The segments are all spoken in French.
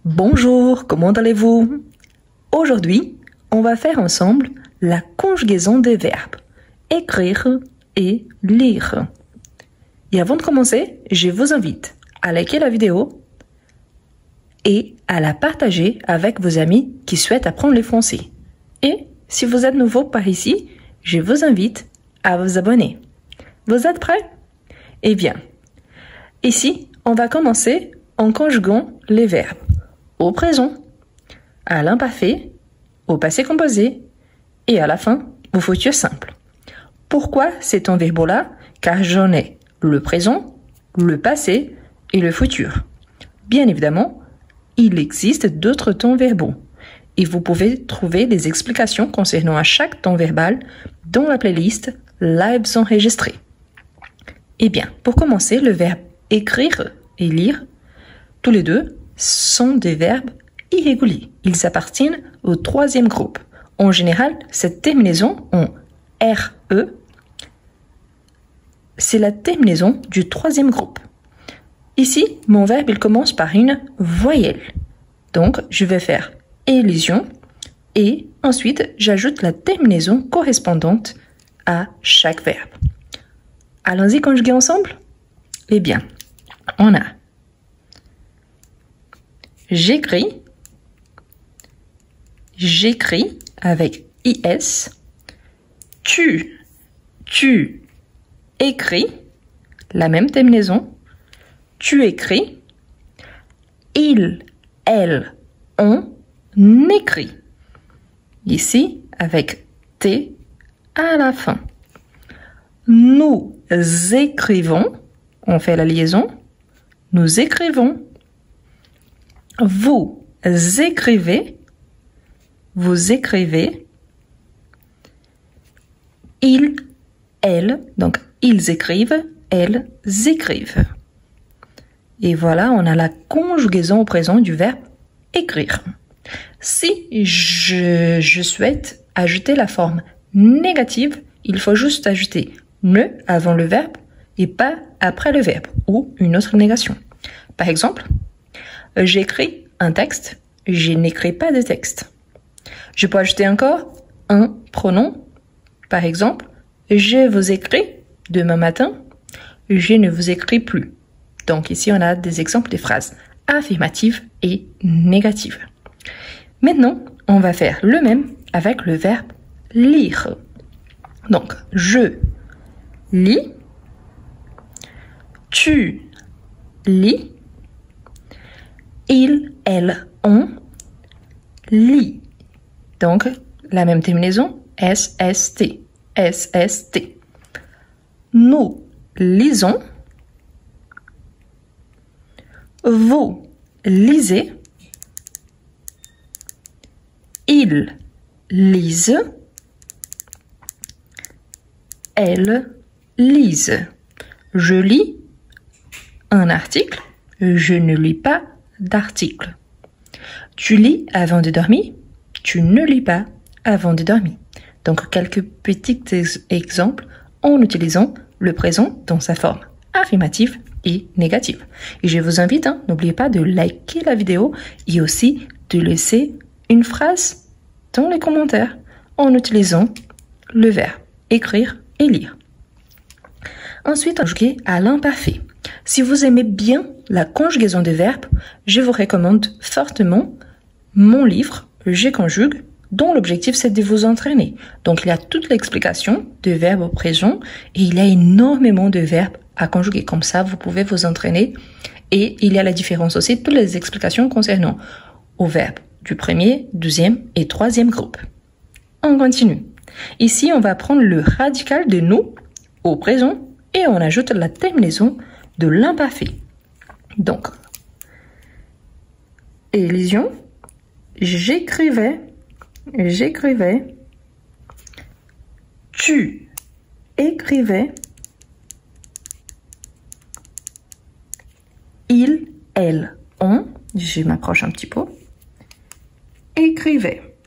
Bonjour, comment allez-vous? Aujourd'hui, on va faire ensemble la conjugaison des verbes écrire et lire. Et avant de commencer, je vous invite à liker la vidéo et à la partager avec vos amis qui souhaitent apprendre le français. Et si vous êtes nouveau par ici, je vous invite à vous abonner. Vous êtes prêts? Eh bien, ici, on va commencer en conjuguant les verbes au présent, à l'imparfait, au passé composé et à la fin au futur simple. Pourquoi ces temps verbaux-là? Car j'en ai le présent, le passé et le futur. Bien évidemment, il existe d'autres temps verbaux et vous pouvez trouver des explications concernant à chaque temps verbal dans la playlist Lives enregistrés. Eh bien, pour commencer, le verbe écrire et lire, tous les deux sont des verbes irréguliers. Ils appartiennent au troisième groupe. En général, cette terminaison en RE, c'est la terminaison du troisième groupe. Ici, mon verbe, il commence par une voyelle. Donc, je vais faire élision et ensuite, j'ajoute la terminaison correspondante à chaque verbe. Allons-y conjuguer ensemble? Eh bien, on a j'écris avec IS, tu écris, la même terminaison, tu écris, il, elle, on écrit. Ici, avec T à la fin. Nous écrivons, on fait la liaison, nous écrivons. Vous écrivez, vous écrivez. Il, elle, donc ils écrivent, elles écrivent. Et voilà, on a la conjugaison au présent du verbe écrire. Si je souhaite ajouter la forme négative, il faut juste ajouter ne avant le verbe et pas après le verbe ou une autre négation. Par exemple, j'écris un texte, je n'écris pas de texte. Je peux ajouter encore un pronom. Par exemple, je vous écris demain matin, je ne vous écris plus. Donc ici, on a des exemples de phrases affirmatives et négatives. Maintenant, on va faire le même avec le verbe lire. Donc, je lis, tu lis, il, elle, on lit. Donc, la même terminaison, SST, SST. Nous lisons, vous lisez, ils lisent, elles lisent. Je lis un article, je ne lis pas d'article. Tu lis avant de dormir, tu ne lis pas avant de dormir. Donc, quelques petits exemples en utilisant le présent dans sa forme affirmative et négative. Et je vous invite, n'oubliez pas de liker la vidéo et aussi de laisser une phrase dans les commentaires en utilisant le verbe écrire et lire. Ensuite, conjuguer à l'imparfait. Si vous aimez bien la conjugaison des verbes, je vous recommande fortement mon livre « Je conjugue » dont l'objectif c'est de vous entraîner. Donc il y a toute l'explication des verbes au présent et il y a énormément de verbes à conjuguer. Comme ça, vous pouvez vous entraîner et il y a la différence aussi, toutes les explications concernant aux verbes du premier, deuxième et troisième groupe. On continue. Ici, on va prendre le radical de nous au présent et on ajoute la terminaison de l'imparfait. Donc, élision, j'écrivais, tu écrivais, il, elle, on, je m'approche un petit peu, écrivait.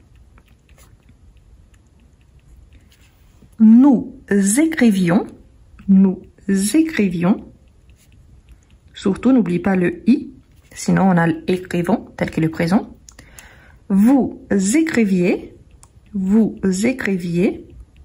Nous écrivions, surtout n'oublie pas le i, Sinon, on a l'écrivons, tel que le présent. Vous écriviez. Vous écriviez.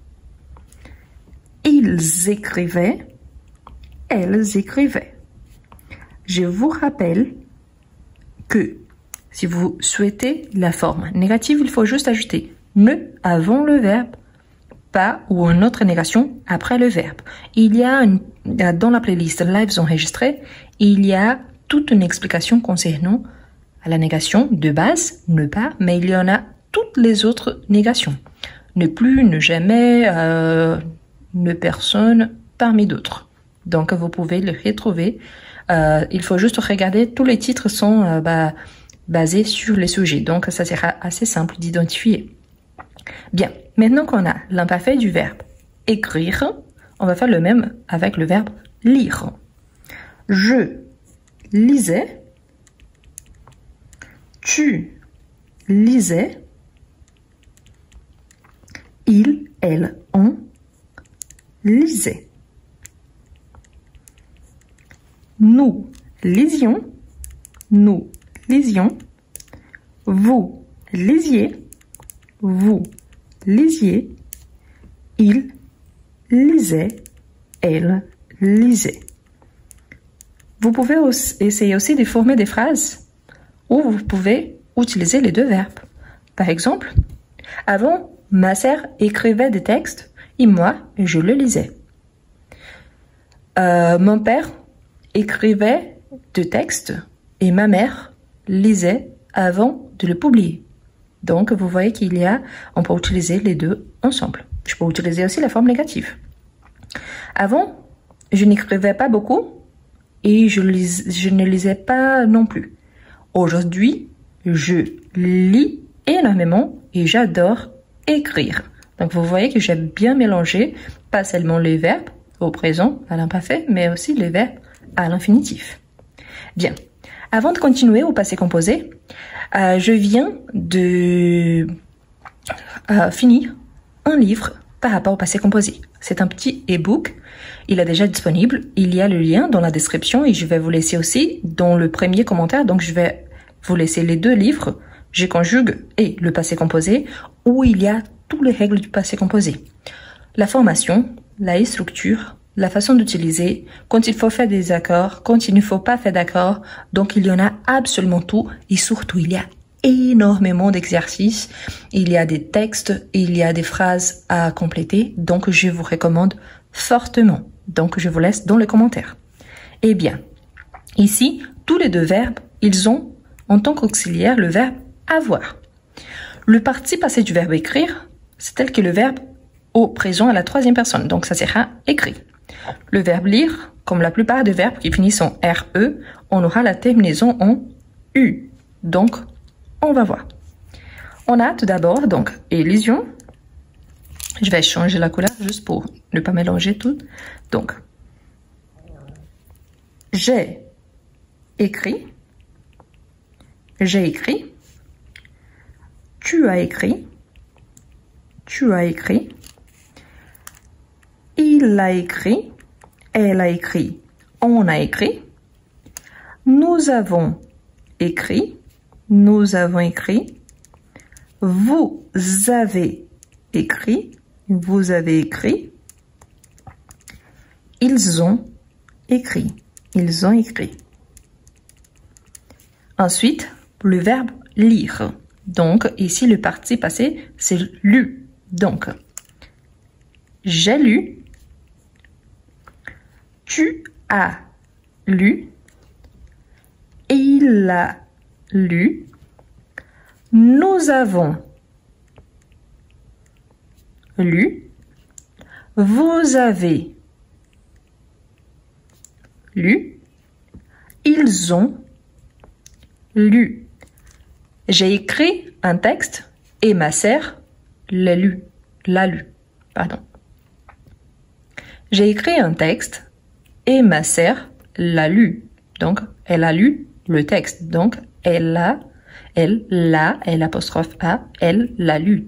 Ils écrivaient. Elles écrivaient. Je vous rappelle que si vous souhaitez la forme négative, il faut juste ajouter ne avant le verbe, pas ou une autre négation après le verbe. Il y a dans la playlist Lives enregistrés, il y a toute une explication concernant la négation de base, ne pas, mais il y en a toutes les autres négations. Ne plus, ne jamais, ne personne, parmi d'autres. Donc vous pouvez le retrouver. Il faut juste regarder, tous les titres sont basés sur les sujets, donc ça sera assez simple d'identifier. Bien, maintenant qu'on a l'imparfait du verbe écrire, on va faire le même avec le verbe lire. Je lisais, tu lisais, il, elle, on lisait. Nous lisions, vous lisiez, vous lisiez, il lisait, elle lisait. Vous pouvez essayer aussi de former des phrases où vous pouvez utiliser les deux verbes. Par exemple, avant, ma sœur écrivait des textes et moi, je le lisais. Mon père écrivait des textes et ma mère lisait avant de le publier. Donc, vous voyez on peut utiliser les deux ensemble. Je peux utiliser aussi la forme négative. Avant, je n'écrivais pas beaucoup et je ne lisais pas non plus. Aujourd'hui, je lis énormément et j'adore écrire. Donc, vous voyez que j'ai bien mélangé pas seulement les verbes au présent, à l'imparfait, mais aussi les verbes à l'infinitif. Bien. Avant de continuer au passé composé, je viens de finir un livre par rapport au passé composé. C'est un petit e-book. Il est déjà disponible. Il y a le lien dans la description et je vais vous laisser aussi dans le premier commentaire. Donc, je vais vous laisser les deux livres, Je conjugue et le passé composé, où il y a toutes les règles du passé composé. La formation, la structure, la façon d'utiliser, quand il faut faire des accords, quand il ne faut pas faire d'accords. Donc, il y en a absolument tout. Et surtout, il y a énormément d'exercices. Il y a des textes, il y a des phrases à compléter. Donc, je vous recommande fortement. Donc, je vous laisse dans les commentaires. Eh bien, ici, tous les deux verbes, ils ont en tant qu'auxiliaire le verbe avoir. Le participe passé du verbe écrire, c'est tel que le verbe au présent à la troisième personne. Donc, ça sera écrit. Le verbe lire, comme la plupart des verbes qui finissent en RE, on aura la terminaison en U. Donc, on va voir. On a tout d'abord, donc, élision. Je vais changer la couleur juste pour ne pas mélanger tout. Donc, j'ai écrit. J'ai écrit. Tu as écrit. Tu as écrit. Il a écrit, elle a écrit, on a écrit. Nous avons écrit, nous avons écrit. Vous avez écrit, vous avez écrit. Ils ont écrit, ils ont écrit. Ensuite, le verbe lire. Donc, ici, le participe passé, c'est lu. Donc, j'ai lu. Tu as lu. Il a lu. Nous avons lu. Vous avez lu. Ils ont lu. J'ai écrit un texte et ma sœur l'a lu. Pardon. J'ai écrit un texte et ma sœur l'a lu. Donc, elle a lu le texte. Donc, elle l'a, l'apostrophe A, elle l'a lu.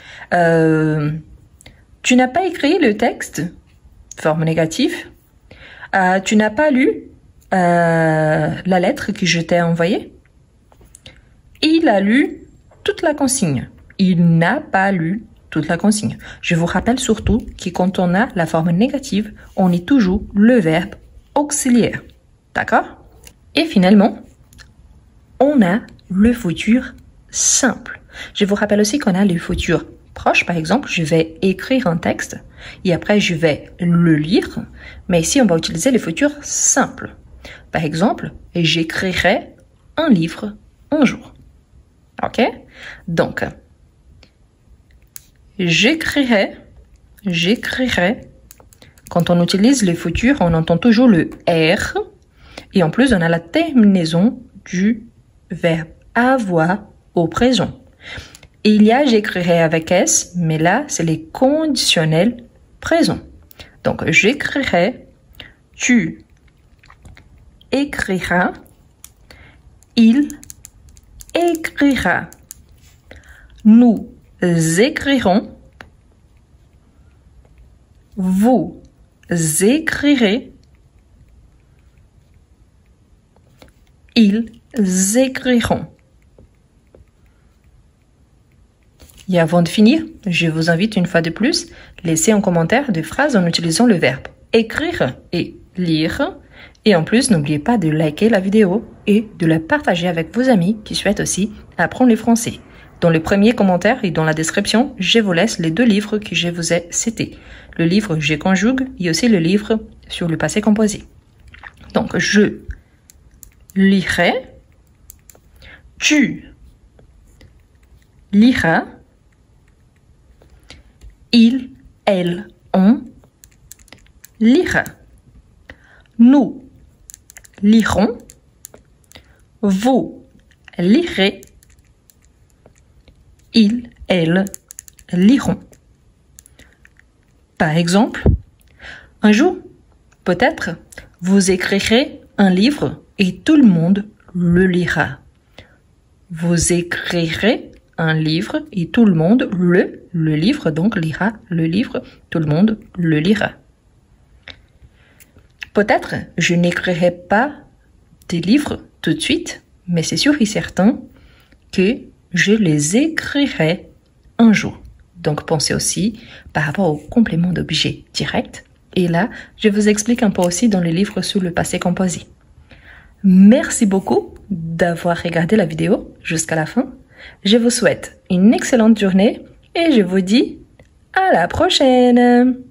Tu n'as pas écrit le texte, forme négative. Tu n'as pas lu la lettre que je t'ai envoyée. Il a lu toute la consigne. Il n'a pas lu toute la consigne. Je vous rappelle surtout que quand on a la forme négative, on est toujours le verbe auxiliaire. D'accord? Et finalement, on a le futur simple. Je vous rappelle aussi qu'on a le futur proche. Par exemple, je vais écrire un texte et après je vais le lire. Mais ici, on va utiliser le futur simple. Par exemple, j'écrirai un livre un jour. OK? Donc, j'écrirai. Quand on utilise le futur, on entend toujours le R. Et en plus, on a la terminaison du verbe avoir au présent. Et il y a j'écrirai avec S, mais là, c'est les conditionnels présents. Donc, j'écrirai, tu écriras, il écrira, nous écrirons, vous écrirez, ils écriront. Et avant de finir, je vous invite une fois de plus, laissez un commentaire de phrase en utilisant le verbe écrire et lire. Et en plus, n'oubliez pas de liker la vidéo et de la partager avec vos amis qui souhaitent aussi apprendre le français. Dans le premier commentaire et dans la description, je vous laisse les 2 livres que je vous ai cités. Le livre Je conjugue et aussi le livre sur le passé composé. Donc, je lirai, tu liras, il, elle, on lira, nous lirons, vous lirez, ils, elles liront. Par exemple, un jour, peut-être, vous écrirez un livre et tout le monde le lira. Vous écrirez un livre et tout le monde le livre, donc lira le livre, tout le monde le lira. Peut-être, je n'écrirai pas des livres tout de suite, mais c'est sûr et certain que je les écrirai un jour. Donc, pensez aussi par rapport au complément d'objet direct. Et là, je vous explique un peu aussi dans le livre sur le passé composé. Merci beaucoup d'avoir regardé la vidéo jusqu'à la fin. Je vous souhaite une excellente journée et je vous dis à la prochaine!